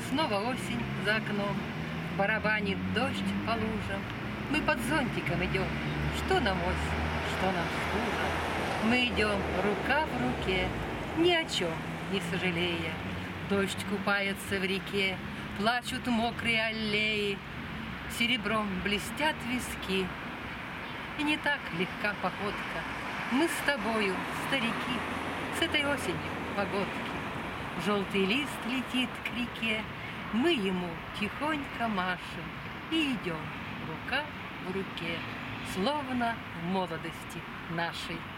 Снова осень за окном, барабанит дождь по лужам. Мы под зонтиком идем, что нам осень, что нам стужа. Мы идем рука в руке, ни о чем не сожалея. Дождь купается в реке, плачут мокрые аллеи, серебром блестят виски. И не так легка походка. Мы с тобою, старики, с этой осенью погодки. Желтый лист летит к реке, мы ему тихонько машем и идем рука в руке, словно в молодости нашей.